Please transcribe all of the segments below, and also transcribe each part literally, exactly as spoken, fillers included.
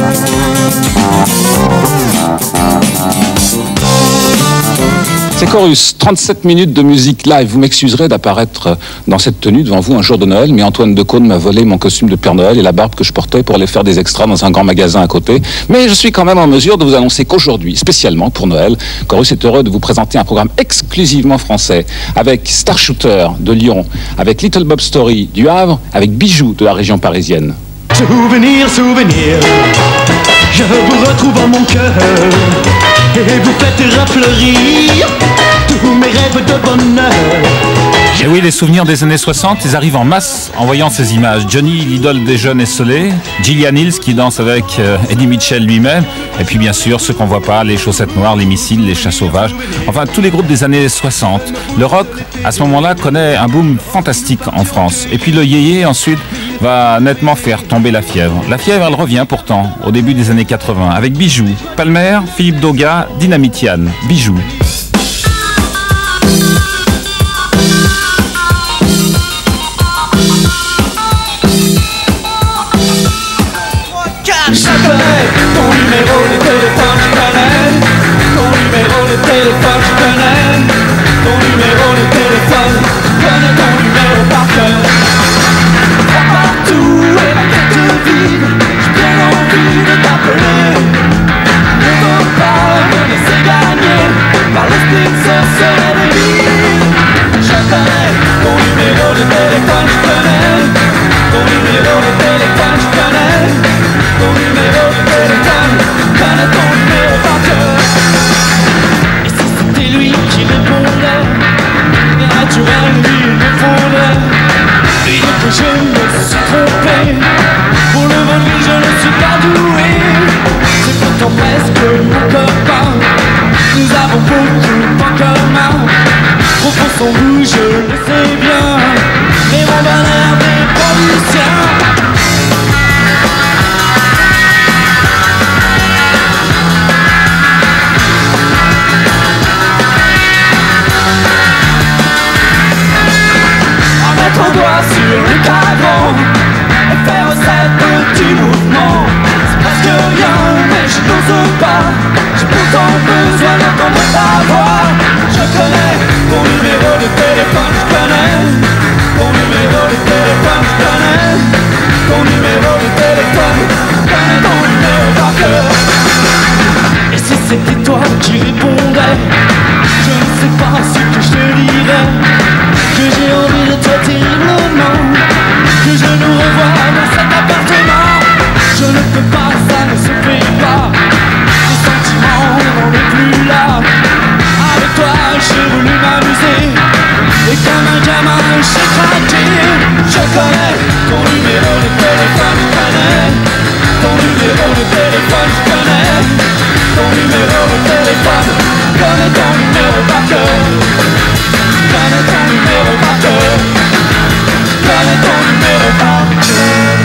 C'est Chorus, trente-sept minutes de musique live. Vous m'excuserez d'apparaître dans cette tenue devant vous un jour de Noël, mais Antoine Decaune m'a volé mon costume de Père Noël et la barbe que je portais pour aller faire des extras dans un grand magasin à côté. Mais je suis quand même en mesure de vous annoncer qu'aujourd'hui, spécialement pour Noël, Chorus est heureux de vous présenter un programme exclusivement français, avec Star Shooter de Lyon, avec Little Bob Story du Havre, avec Bijoux de la région parisienne. Souvenir, souvenir, je vous retrouve en mon cœur et vous faites refleurir tous mes rêves de bonheur. Et oui, les souvenirs des années soixante, ils arrivent en masse en voyant ces images. Johnny, l'idole des jeunes esselés, Gillian Hills qui danse avec euh, Eddie Mitchell lui-même, et puis bien sûr ceux qu'on voit pas, les Chaussettes Noires, les Missiles, les Chats Sauvages, enfin tous les groupes des années soixante. Le rock, à ce moment-là, connaît un boom fantastique en France. Et puis le yéyé, ensuite, va nettement faire tomber la fièvre. La fièvre, elle revient pourtant au début des années quatre-vingts, avec Bijoux, Palmer, Philippe Dauga, Dynamitian, Bijoux. Je connais ton numéro de téléphone, je connais ton numéro de téléphone, je connais ton numéro de téléphone, je connais ton numéro par cœur. Va partout et la tête vide, j'ai bien envie de t'appeler. Ne faut pas me laisser gagner par l'esprit de ce soleil. Je connais ton numéro de téléphone, je connais ton numéro de téléphone, je connais ton numéro de téléphone, je connais ton numéro par cœur. Et si c'était lui qui répondait, naturel lui répondrait. Dire que je me suis trompé, pour le vaudeville je ne suis pas doué. C'est pourtant presque mon copain, nous avons beaucoup en commun. Profond son goût, je le sais bien, mais mon bonheur n'est pas du sien. Ton doigt sur le cadran et faire ces petits mouvements. C'est presque rien, mais je n'ose pas. J'ai pourtant besoin d'entendre ta voix. Je connais ton numéro de téléphone, je connais ton numéro de téléphone, je connais ton numéro de téléphone, je connais ton numéro par cœur. Et si c'était toi qui répondais, je ne sais pas ce que je te dirais. Que j'ai envie de toi terriblement, que je nous revois dans cet appartement. Je ne peux pas, ça ne se fait pas. Les sentiments n'en est plus là. Avec toi j'ai voulu m'amuser, et comme un gamin j'ai craqué. Je connais ton numéro de téléphone, je connais ton numéro de téléphone, je connais ton numéro de téléphone, je connais ton numéro par cœur. Je connais ton numéro par cœur, je connais ton numéro par cœur.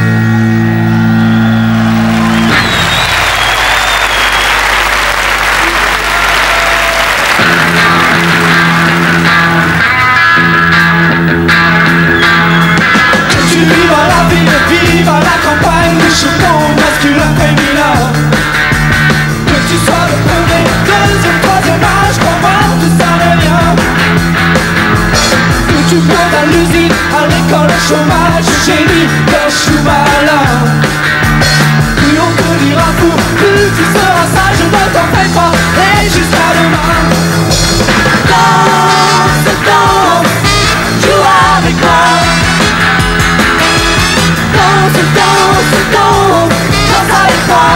Que tu vives à la ville, vive à la campagne, les chevaux masculins, féminins. Que tu sois le premier, deuxième, troisième âge, crois-moi, tout ça n'est rien. Tu bois à l'usine, à l'école, au chômage, au génie, gauche ou malin. Plus on te dira fou, plus tu seras sage, ne t'en fais pas, et jusqu'à demain. Danse, danse, joue avec moi. Danse, danse, danse, danse avec moi.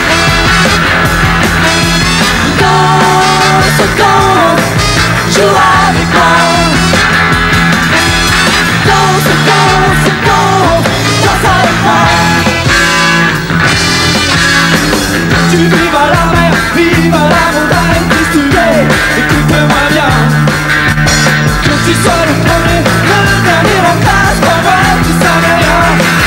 Danse, danse, joue avec moi. Danse, danse, danse, danse avec moi. Tu vives à la mer, vive à la montagne, qui tu es, écoute-moi bien. Que tu sois le premier, le dernier en place, crois-moi, tu savais rien.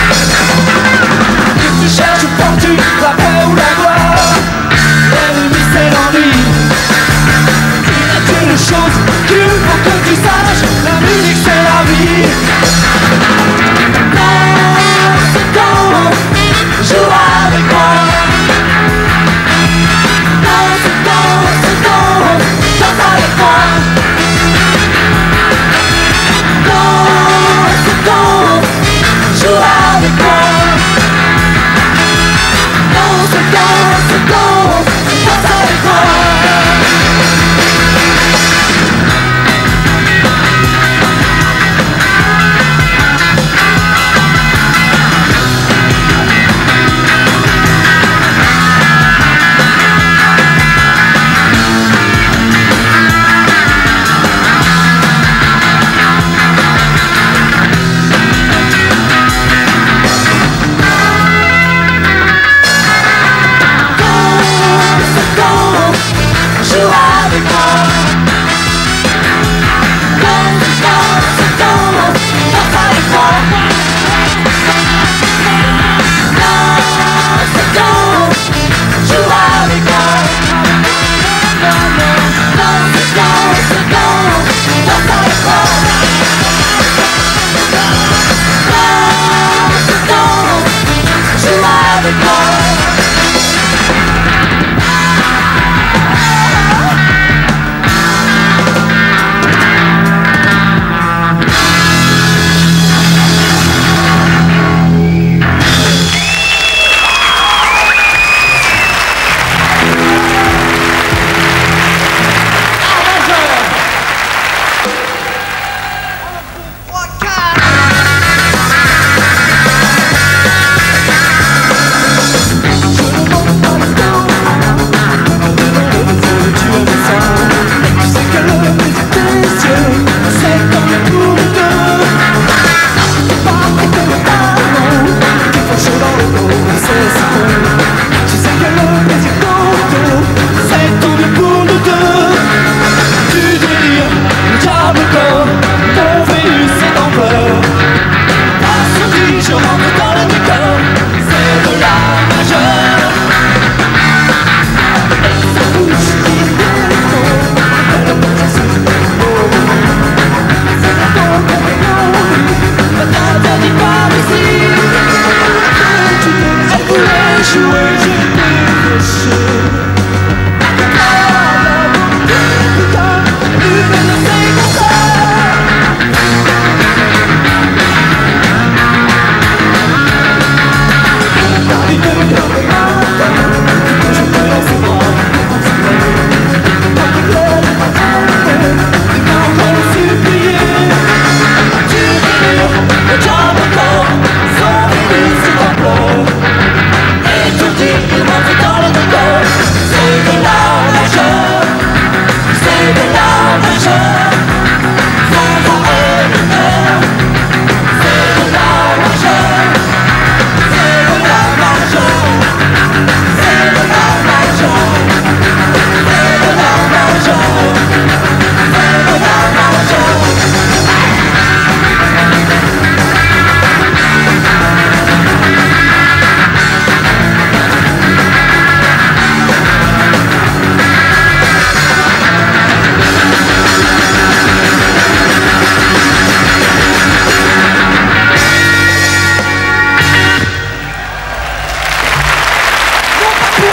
Que tu cherches fortune, la paix ou la gloire, l'ennemi c'est l'ennui. Il n'y a qu'une chose qu'il faut que tu saches, la musique c'est la vie. Danse, danse, joue avec moi.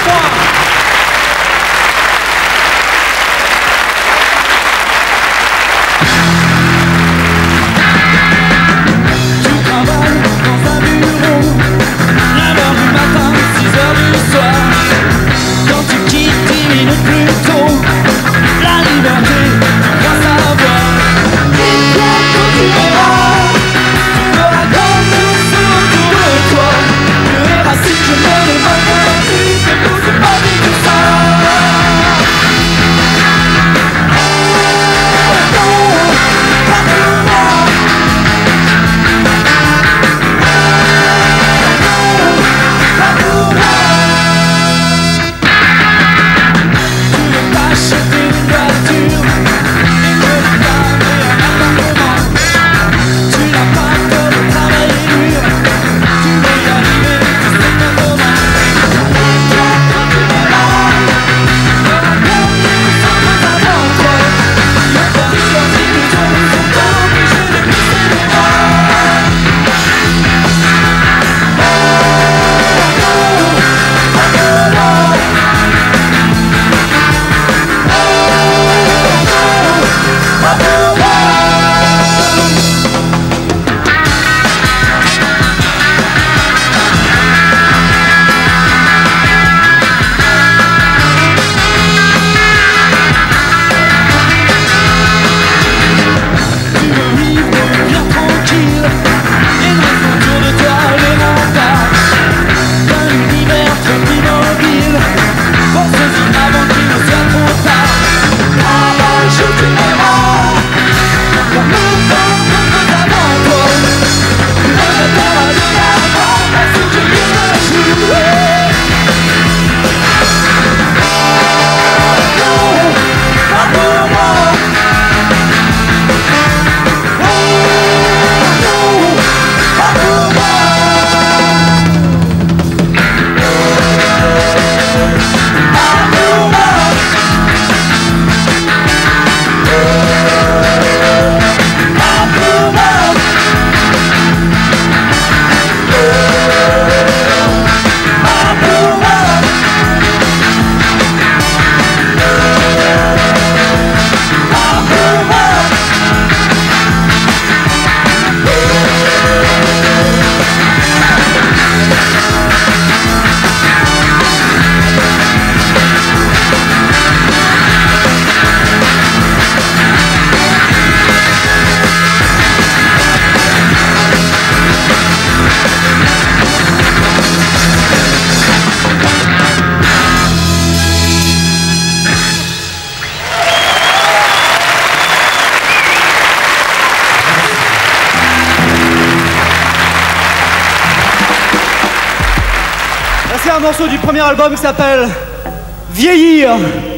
C'est un morceau du premier album qui s'appelle Vieillir.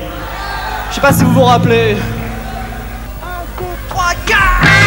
Je sais pas si vous vous rappelez. un, deux, trois, quatre.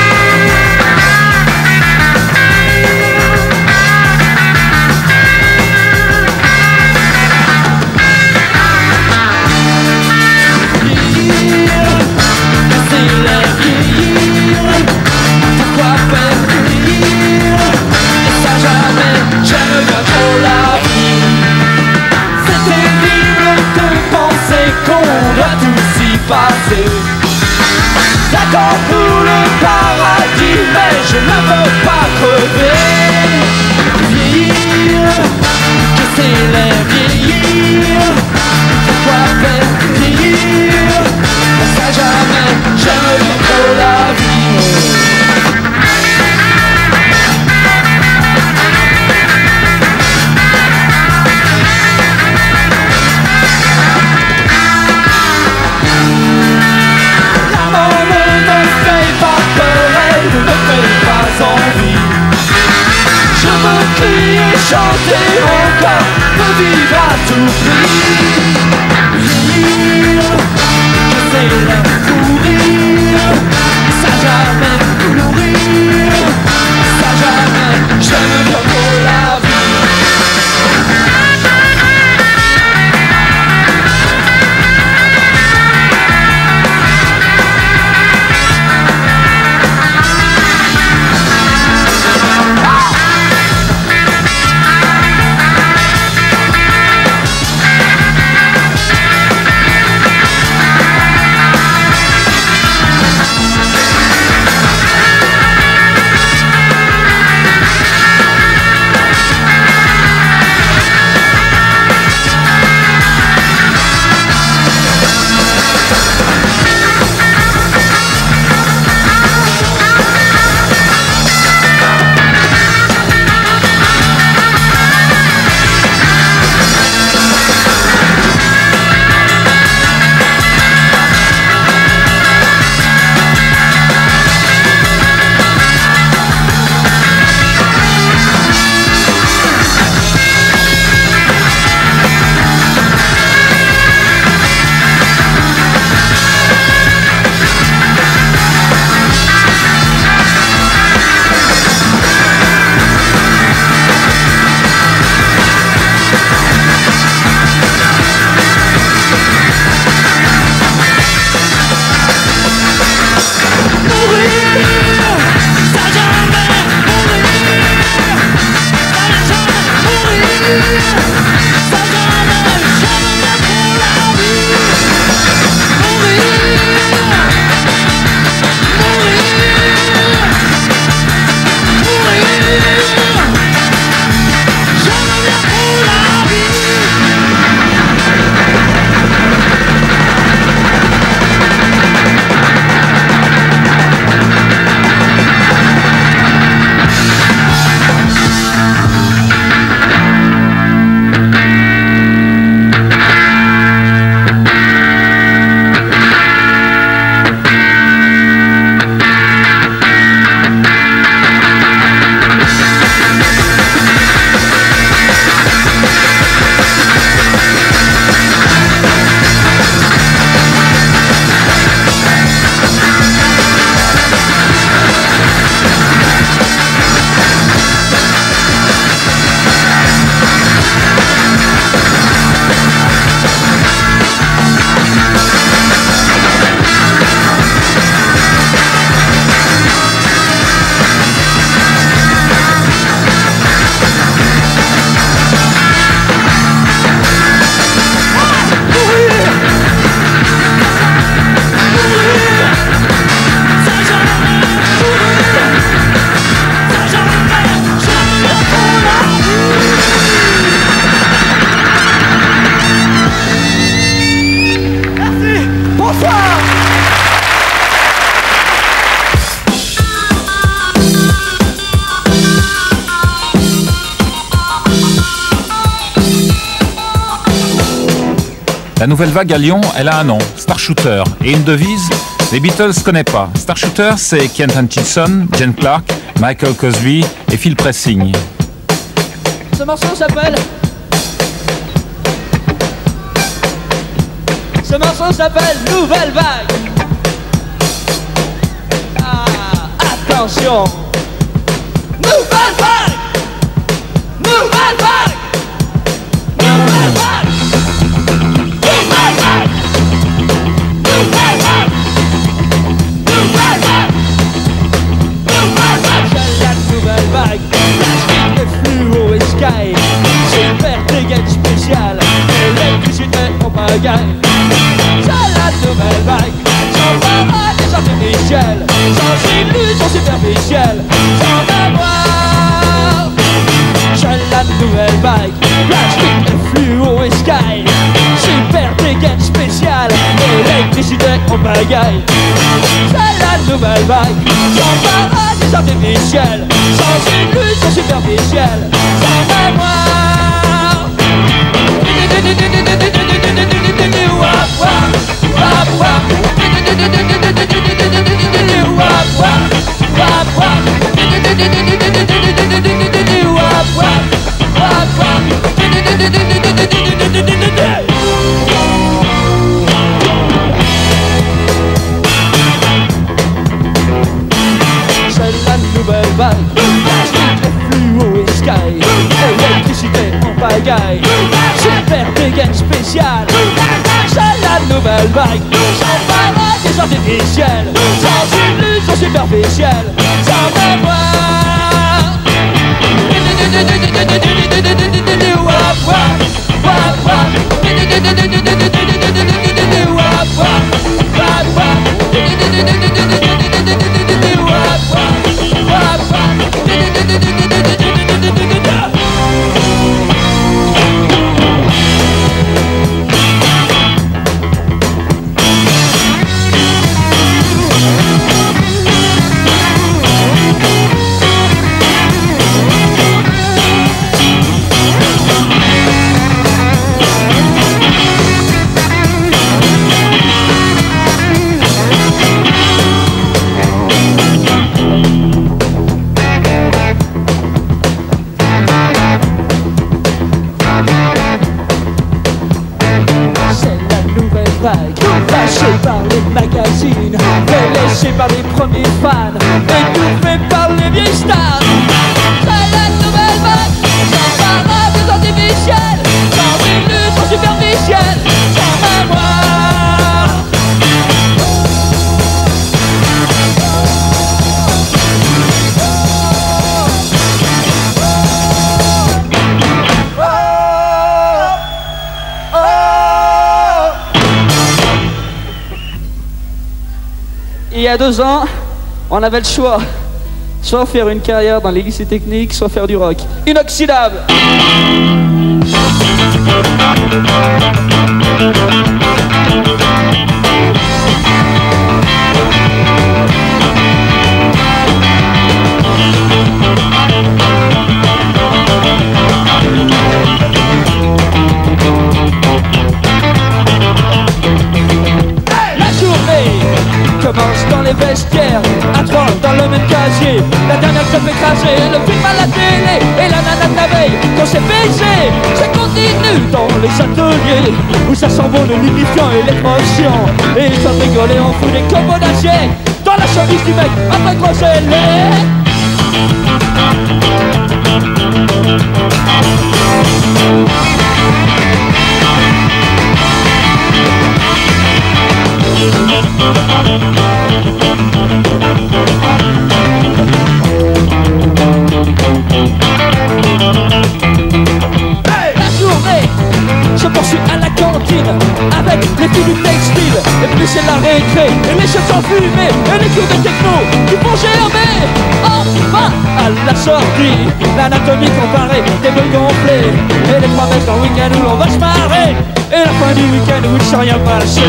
Pourquoi faire vieillir? Et ça jamais, j'aime bien trop la vie. C'est terrible de penser qu'on doit tous y passer. D'accord pour le paradis, mais je ne veux pas crever. Vieillir, que c'est les vieillir. Pourquoi faire vieillir? Et ça jamais, j'aime bien trop la vie. Crier, chanter encore, de vivre à tout prix. Vieillir, que c'est la mourir, ça jamais mourir, ça jamais, j'aime bien pour la vie. La nouvelle vague à Lyon, elle a un nom, Star Shooter, et une devise, les Beatles ne connaissent pas. Star Shooter, c'est Kent Hutchinson, Jen Clark, Michael Cosby et Phil Pressing. Ce morceau s'appelle... Ce morceau s'appelle Nouvelle Vague. Ah, attention. Nouvelle Vague. Nouvelle Vague. Nouvelle Vague. Nouvelle Vague. Nouvelle Vague. Nouvelle Vague. Nouvelle Vague. C'est la nouvelle vague. Plastique et fluo et sky. Super dégaine spéciale. Électricité en pagaille. C'est la nouvelle vague. Sans paradis artificiels. Sans illusions superficielles. Sans mémoire. C'est la nouvelle vague. Plastique et fluo et sky. Super dégaine spéciale. Électricité en pagaille. C'est la nouvelle vague. Sans paradis artificiels. Sans illusions superficielles. Sans mémoire. C'est la nouvelle vague. Plastique et fluo et sky. Électricité en pagaille. Super dégaine spéciale. C'est la nouvelle vague. Sans paradis artificiels. Sans illusions superficielles. Sans mémoire. Lâché par les magazines, délaissé par les premiers fans, étouffé par les vieilles stars. C'est la nouvelle vague, sans paradis artificiels, sans illusions superficielles, sans mémoire. Il y a deux ans, on avait le choix, soit faire une carrière dans les lycées techniques, soit faire du rock. Inoxydable. Commence dans les vestiaires, à trois dans le même casier. La dernière se fait écraser, le film à la télé et la nana de la veille qu'on s'est baisé. Ça continue dans les ateliers où ça sent bon le lubrifiant et l'émotion. Et ils savent rigoler, on fout des combos d'acier dans la chemise du mec après creuser les. La journée se poursuit à la cantine avec les filles du textile. Et puis c'est la récré et les chefs enfumés et les cours de techno qui vont germer. Enfin à la sortie, l'anatomie comparée des bœufs gonflés et les promesses d'un week-end où l'on va se marrer. Et la fin du week-end où il ne s'est rien passé.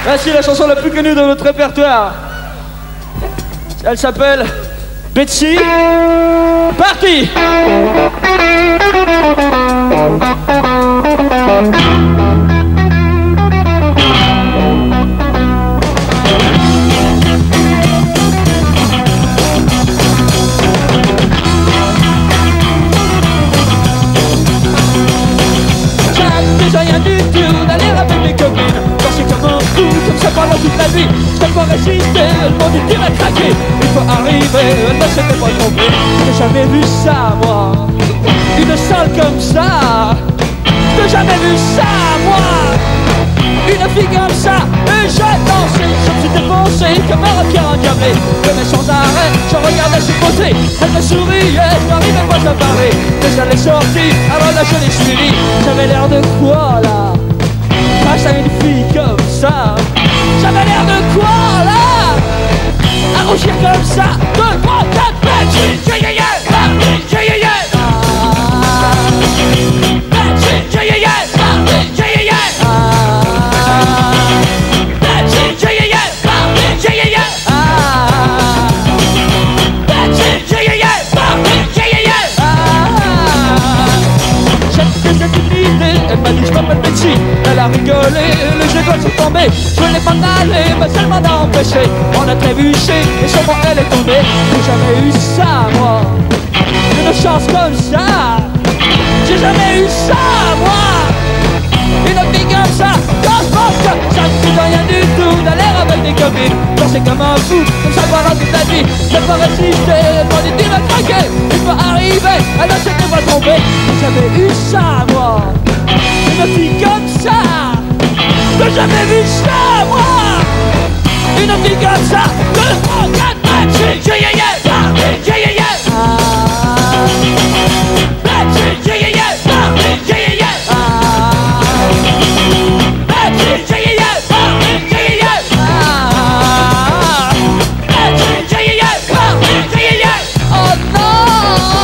Voici la chanson la plus connue de notre répertoire. Elle s'appelle Betsy. Parti. Rien du tout d'aller avec mes copines, danser comme un fou, comme ça pendant toute la nuit. Je peux pas résister, le monde est dur à craquer. Il faut arriver, elle ne s'était pas trompée. J'ai jamais vu ça, moi, une salle comme ça. J'ai jamais vu ça, moi, une fille comme ça. Et j'ai dansé, je me suis défoncé comme un pierre endiablé. Je mets sans arrêt, je regardais ses côtés. Elle me souriait, je n'arrivais pas à parler. Mais elle est sortie, alors là je l'ai suivie. J'avais l'air de quoi là? Face à une fille comme ça. J'avais l'air de quoi là? À rougir comme ça. Deux, trois, quatre, Betsy, yeah yeah yeah, Betsy, yeah yeah yeah. Betsy, yeah yeah yeah, Betsy, yeah yeah yeah. Betsy, yeah yeah yeah, Betsy, yeah yeah yeah. Betsy, yeah yeah yeah, Betsy, yeah yeah yeah. J'étais intimidé, elle m'a dit je m'appelle Betsy. Elle a rigolé, le jeu doit se tomber. Je voulais m'en aller, mais elle m'en a empêché. On a trébuché, et sur moi elle est tombée. J'ai jamais eu ça, moi, une chance comme ça. J'ai jamais eu ça, moi, une fille comme ça. Quand je pense que ça ne coûte rien du tout d'aller avec des copines, danser comme un fou, comme ça pendant toute la nuit. J'ai pas résisté, elle m'a dit tu vas craquer. Il faut arriver, elle ne s'était pas trompée. J'ai jamais eu ça, moi, une fille comme ça. J'ai jamais vu ça, moi, une fille comme ça. Deux, trois, quatre, Betsy, yeah yeah yeah, Betsy, yeah yeah yeah. Betsy, yeah yeah yeah, Betsy, yeah yeah yeah. Betsy, yeah yeah yeah, Betsy, yeah yeah yeah. Betsy, yeah yeah yeah, Betsy, yeah yeah yeah. Oh non.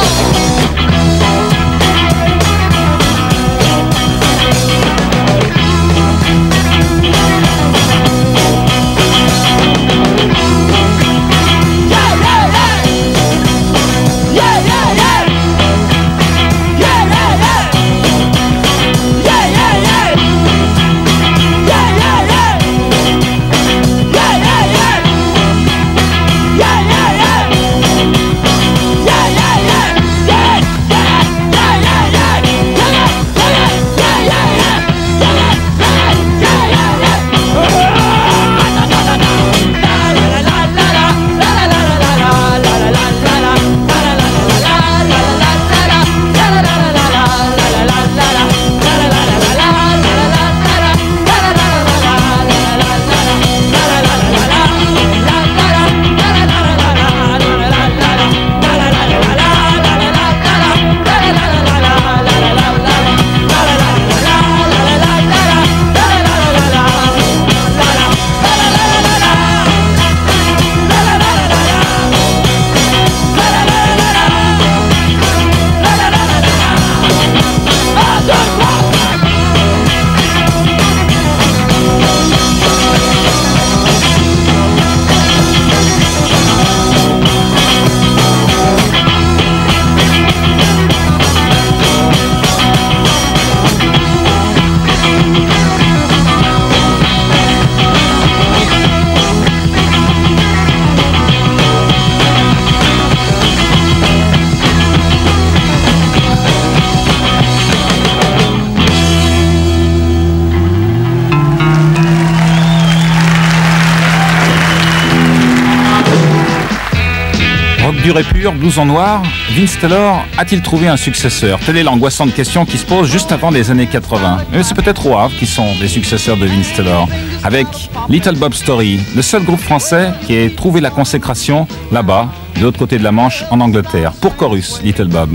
Dur et pur, blues en noir, Vince Taylor a-t-il trouvé un successeur? Telle est l'angoissante question qui se pose juste avant les années quatre-vingts. Mais c'est peut-être au Havre qui sont des successeurs de Vince Taylor. Avec Little Bob Story, le seul groupe français qui ait trouvé la consécration là-bas, de l'autre côté de la Manche, en Angleterre. Pour chorus, Little Bob.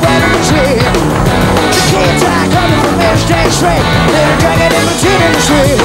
Straight, let her drag it in between the street.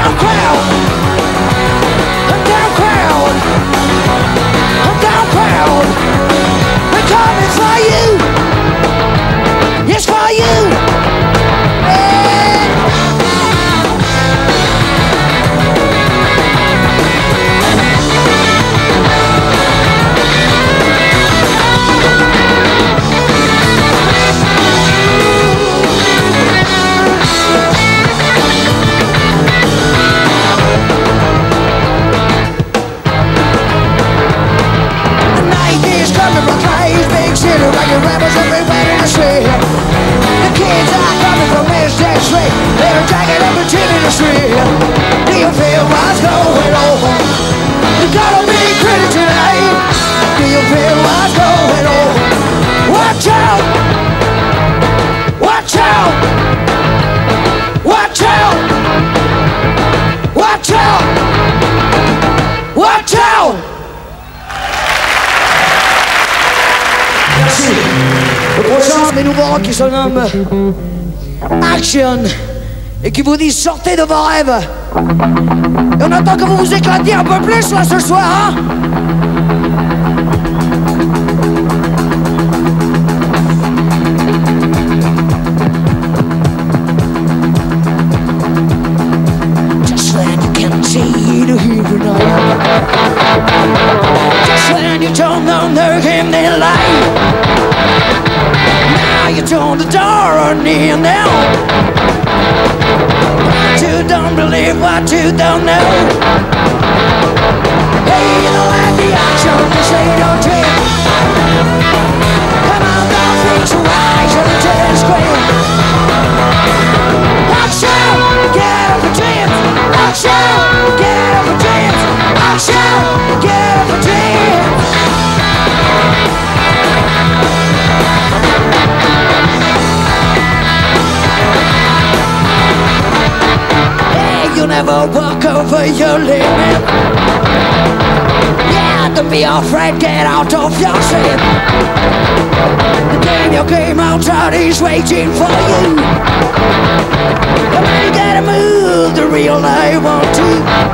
down crowd, a down crowd, a down crowd. We're coming for you, yes for you. Like rebels everywhere in the street. The kids are coming from Michigan Street. They're dragging everything in the street. Do you feel what's going on? You gotta be critical tonight. Do you feel what's going on? Watch out! Watch out! Watch out! Watch out! Watch out! Merci. Le prochain, mes nouveaux rock qui se nomme Action et qui vous dit sortez de vos rêves. Et on attend que vous vous éclatiez un peu plus là ce soir, hein. Just when you can see the hero now. Just when you don't know the game they lie. Now you turn the door on me now. What you don't believe, what you don't know. Hey, you don't like the action, this ain't no trick. Come on, don't fix your eyes on the tennis screen. Action, get up for dreams. Action, get up for dreams. Action, get up for dreams. You never walk over your limit. Yeah, don't be afraid, get out of your sin. The game, your game outside is waiting for you. Come on, you gotta move the real life want to.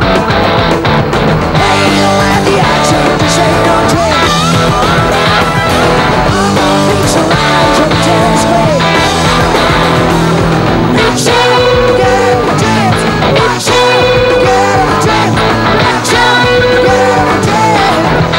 Hey, you don't have the action to say no to. I'm gonna fix your life from tennis play. Action, get up for dance. Action, get up for dance. Action, get up for dance.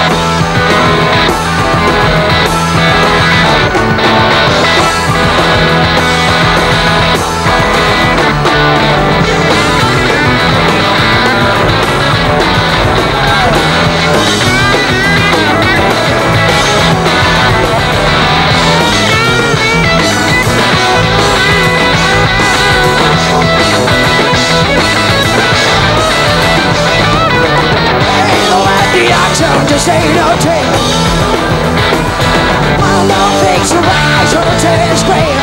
Just ain't no trick. One more fix your eyes on the tennis screen.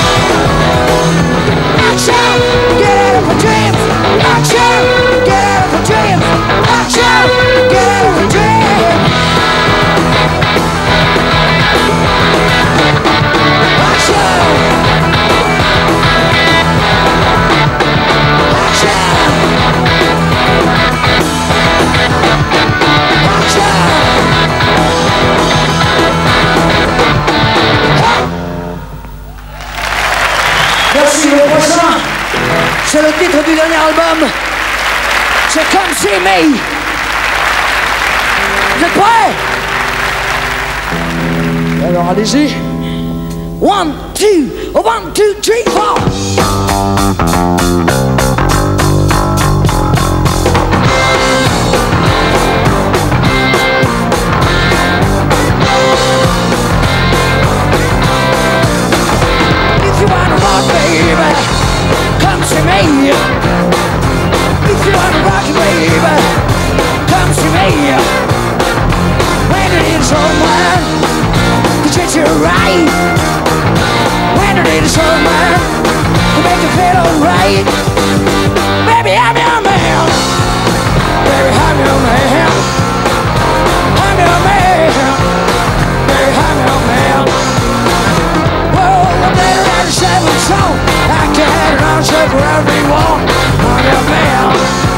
Action, get up for dreams. Action, get up for dreams. Action, get up for dreams. Action. Merci, le prochain, c'est le titre du dernier album. C'est Come See Me. Vous êtes prêts? Alors allez-y. One, two, one, two, three, four. Baby, come see me. If you wanna rock it, baby, come see me. When you need someone to treat you right, when you need someone to make you feel alright, baby, I'm your man. Baby, I'm your man. I'm your man. Baby, I'm your man. Whoa, I'm better than a seven song. I can't answer for everyone. I'm your man.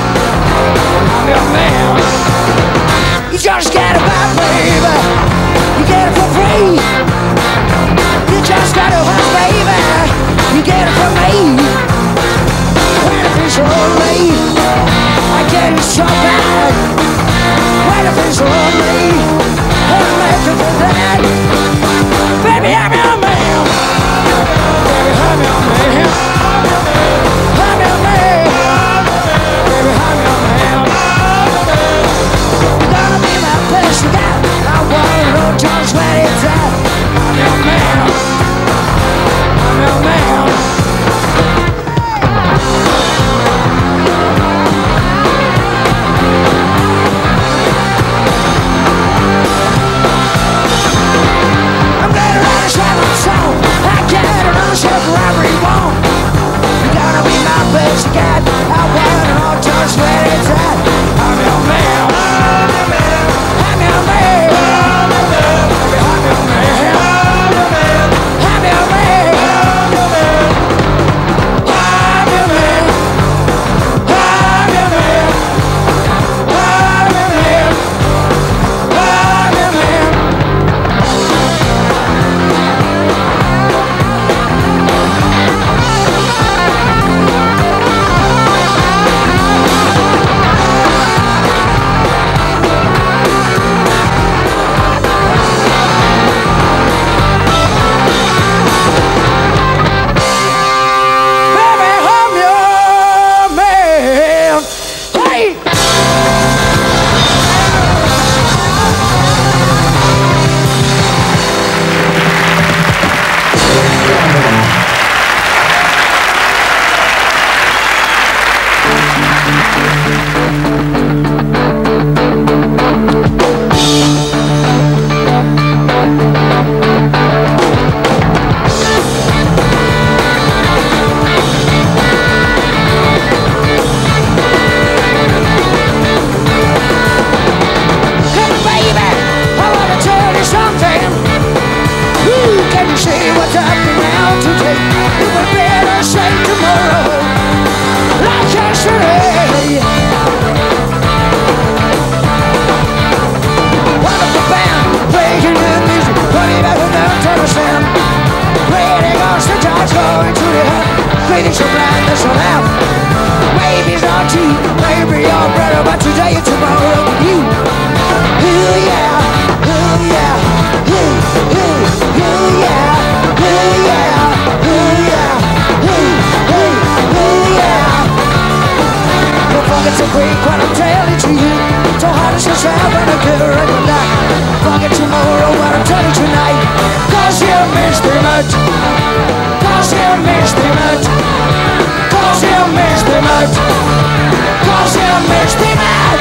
quick what I'm telling to you. So hard as yourself and a good record that. Forget tomorrow what I'm telling tonight. Cause you miss too much. Cause you miss too much. Cause you miss too much. Cause you miss too much.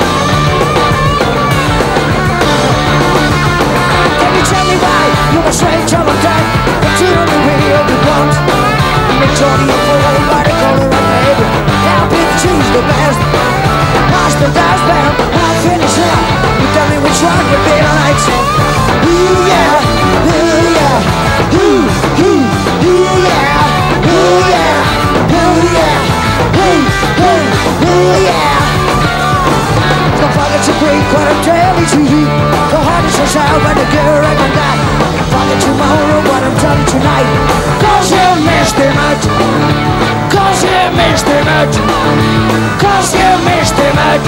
Can you tell me why you were straight till I'm dead? But you don't really open ones. Majority of all everybody color and baby. Now pick and choose the best. Pass the dice band, I'll finish it up. You tell me which one would be the lights. Ooh yeah, ooh yeah, ooh, ooh, ooh yeah, ooh yeah, ooh yeah, ooh, ooh, ooh yeah. Don't forget to break what I'm telling to you. The heart is yourself and the girl and that. Forget tomorrow what I'm telling tonight. Cause you missed too much. Cause you missed too much. Cause you missed too much.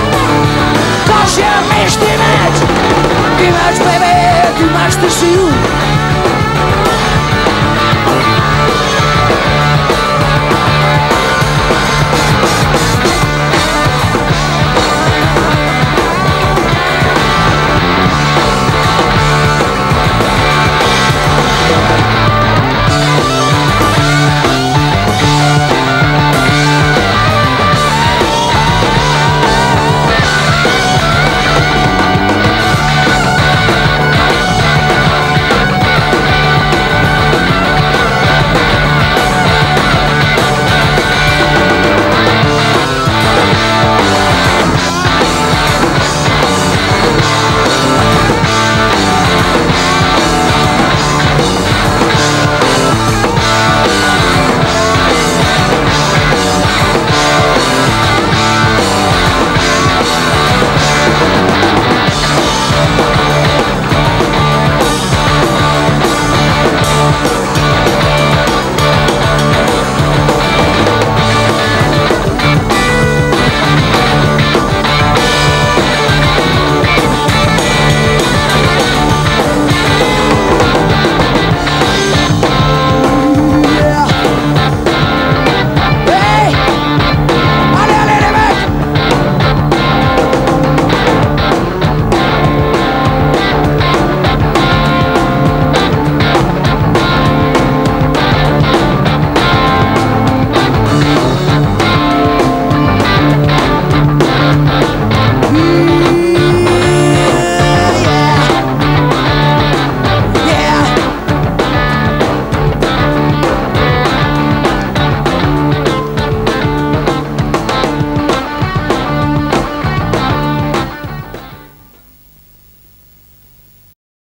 Cause you missed too much. Too much baby, too much to see.